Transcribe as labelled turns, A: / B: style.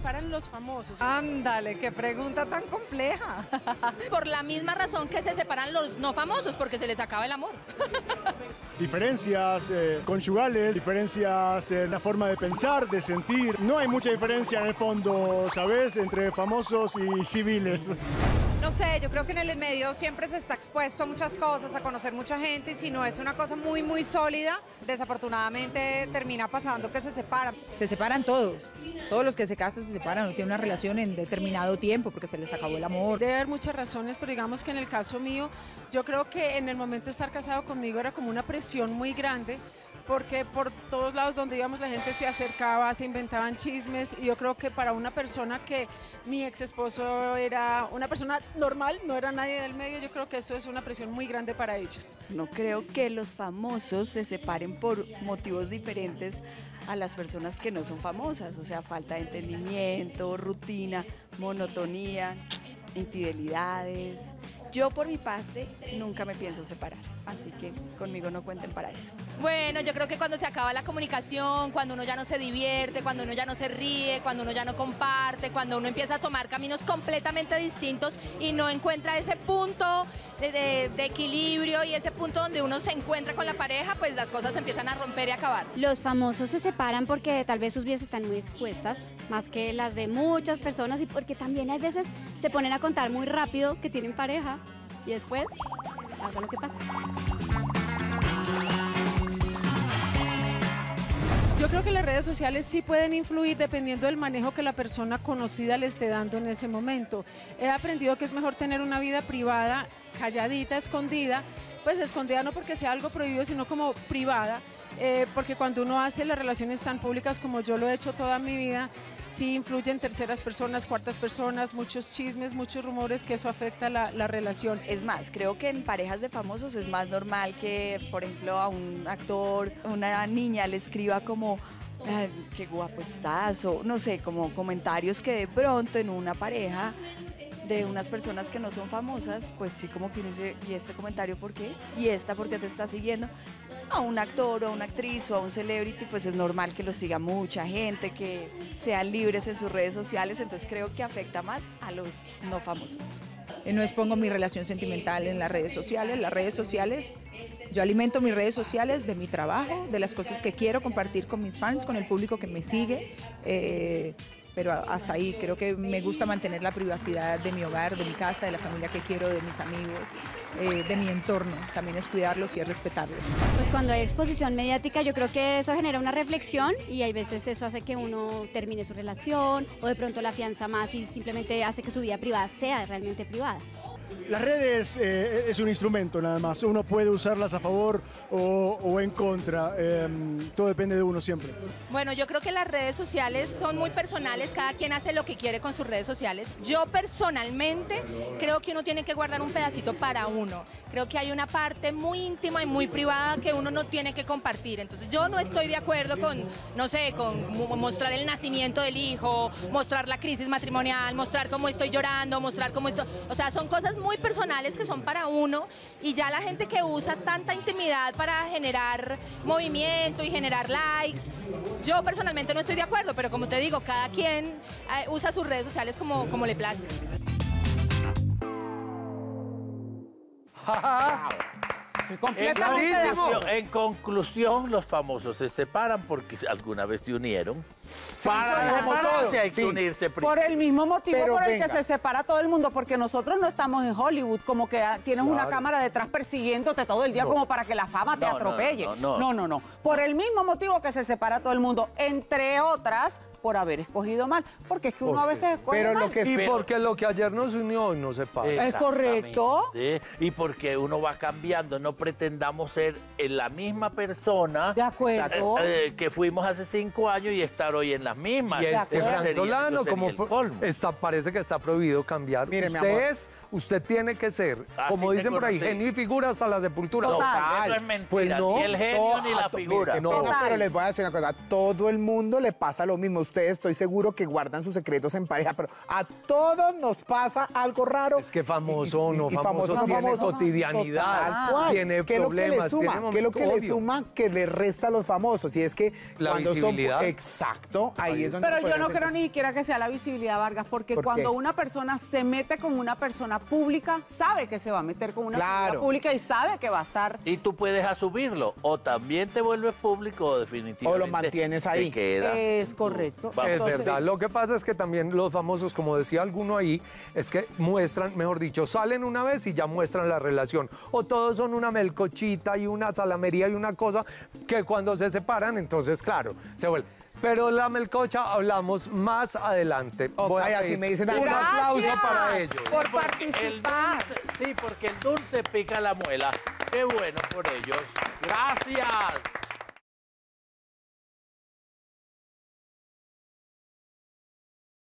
A: separan los famosos?
B: Ándale, qué pregunta tan compleja.
C: Por la misma razón que se separan los no famosos, porque se les acaba el amor.
D: Diferencias conyugales, diferencias en la forma de pensar, de sentir. No hay mucha diferencia en el fondo, ¿sabes?, entre famosos y civiles.
B: No sé, yo creo que en el medio siempre se está expuesto a muchas cosas, a conocer mucha gente, y si no es una cosa muy, muy sólida, desafortunadamente termina pasando que se separan.
E: Se separan todos los que se casan se separan, no tienen una relación en determinado tiempo porque se les acabó el amor.
A: Debe haber muchas razones, pero digamos que en el caso mío, yo creo que en el momento de estar casado conmigo era como una presión muy grande, porque por todos lados donde íbamos la gente se acercaba, se inventaban chismes, y yo creo que para una persona que mi ex esposo era una persona normal, no era nadie del medio, yo creo que eso es una presión muy grande para ellos.
F: No creo que los famosos se separen por motivos diferentes a las personas que no son famosas, o sea, falta de entendimiento, rutina, monotonía, infidelidades. Yo por mi parte nunca me pienso separar, así que conmigo no cuenten para eso.
C: Bueno, yo creo que cuando se acaba la comunicación, cuando uno ya no se divierte, cuando uno ya no se ríe, cuando uno ya no comparte, cuando uno empieza a tomar caminos completamente distintos y no encuentra ese punto de equilibrio y ese punto donde uno se encuentra con la pareja, pues las cosas se empiezan a romper y a acabar.
G: Los famosos se separan porque tal vez sus vidas están muy expuestas, más que las de muchas personas, y porque también hay veces se ponen a contar muy rápido que tienen pareja y después pasa lo que pasa.
A: Yo creo que las redes sociales sí pueden influir dependiendo del manejo que la persona conocida le esté dando en ese momento. He aprendido que es mejor tener una vida privada, calladita, escondida, pues escondida no porque sea algo prohibido, sino como privada, porque cuando uno hace las relaciones tan públicas como yo lo he hecho toda mi vida, sí influyen terceras personas, cuartas personas, muchos chismes, muchos rumores, que eso afecta la relación.
F: Es más, creo que en parejas de famosos es más normal que, por ejemplo, a un actor, una niña le escriba como "Ay, qué guapo estás", o no sé, como comentarios que de pronto en una pareja de unas personas que no son famosas, pues sí, como que uno dice, ¿y este comentario por qué? ¿Y esta por qué te está siguiendo? A un actor o a una actriz o a un celebrity, pues es normal que lo siga mucha gente, que sean libres en sus redes sociales, entonces creo que afecta más a los no famosos.
E: No expongo mi relación sentimental en las redes sociales. Las redes sociales, yo alimento mis redes sociales de mi trabajo, de las cosas que quiero compartir con mis fans, con el público que me sigue. Pero hasta ahí, creo que me gusta mantener la privacidad de mi hogar, de mi casa, de la familia que quiero, de mis amigos, de mi entorno. También es cuidarlos y es respetarlos.
G: Pues cuando hay exposición mediática, yo creo que eso genera una reflexión, y hay veces eso hace que uno termine su relación, o de pronto la afianza más y simplemente hace que su vida privada sea realmente privada.
D: Las redes es un instrumento nada más, uno puede usarlas a favor o en contra, todo depende de uno siempre.
C: Bueno, yo creo que las redes sociales son muy personales, cada quien hace lo que quiere con sus redes sociales. Yo personalmente creo que uno tiene que guardar un pedacito para uno. Creo que hay una parte muy íntima y muy privada que uno no tiene que compartir. Entonces yo no estoy de acuerdo con, no sé, con mostrar el nacimiento del hijo, mostrar la crisis matrimonial, mostrar cómo estoy llorando, mostrar cómo estoy... O sea, son cosas muy personales que son para uno, y ya la gente que usa tanta intimidad para generar movimiento y generar likes, yo personalmente no estoy de acuerdo, pero como te digo, cada quien usa sus redes sociales como le plazca.
H: Estoy completamente de acuerdo.
I: En conclusión, los famosos se separan porque alguna vez se unieron. Para separarse hay que unirse primero.
H: Por el mismo motivo
I: Pero
H: por el
I: venga.
H: que se separa todo el mundo, porque nosotros no estamos en Hollywood, como que tienes una cámara detrás persiguiéndote todo el día como para que la fama te atropelle. No. Por el mismo motivo que se separa todo el mundo, entre otras, por haber escogido mal, porque es que uno a veces escoge mal.
J: Y porque lo que ayer nos unió hoy nos separa.
H: Es correcto.
I: Sí, y porque uno va cambiando, no pretendamos ser la misma persona
H: de acuerdo.
I: Que fuimos hace 5 años y estar hoy en las mismas.
J: Y Fran Solano,
I: eso sería
J: como
I: el colmo.
J: parece que está prohibido cambiar.
K: Mire, mi
J: Usted
K: amor.
J: es usted tiene que ser, como dicen por ahí, genio y figura hasta la sepultura.
I: Total. Eso es mentira,
J: Pues no,
I: ni el genio ni la figura.
K: No, pero les voy a decir una cosa, a todo el mundo le pasa lo mismo. Ustedes estoy seguro que guardan sus secretos en pareja, pero a todos nos pasa algo raro.
J: Es que famoso o no famoso, tiene cotidianidad, tiene problemas, tiene
K: ¿Qué es lo que le suma que le resta a los famosos? Y es que
J: la
K: cuando
J: visibilidad.
K: son... Exacto, ahí es donde...
H: Pero yo no creo ni siquiera que sea la visibilidad, Vargas, porque cuando una persona se mete con una persona pública, sabe que se va a meter con una persona pública y sabe que va a estar...
I: Y tú puedes asumirlo, o también te vuelves público o definitivamente...
K: O lo mantienes ahí.
I: Te quedas.
H: Es correcto.
J: Es verdad, lo que pasa es que también los famosos, como decía alguno ahí, es que muestran, mejor dicho, salen una vez y ya muestran la relación. O todos son una melcochita y una salamería y una cosa que cuando se separan, entonces, claro, se vuelve. Pero la melcocha hablamos más adelante.
K: Así me dicen.
J: Un aplauso para ellos.
H: Por participar.
I: Sí, porque el dulce pica la muela. Qué bueno por ellos. Gracias.